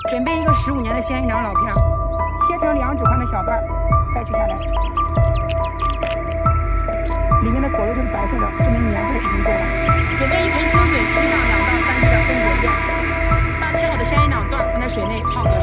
准备一个15年的鲜鱼囊老片，切成2指宽的小段，再取下来。里面的果肉就是白色的，证明年份已经够了。准备一盆清水，滴上2到3滴的蜂果液，把切好的鲜鱼囊段放在水内泡个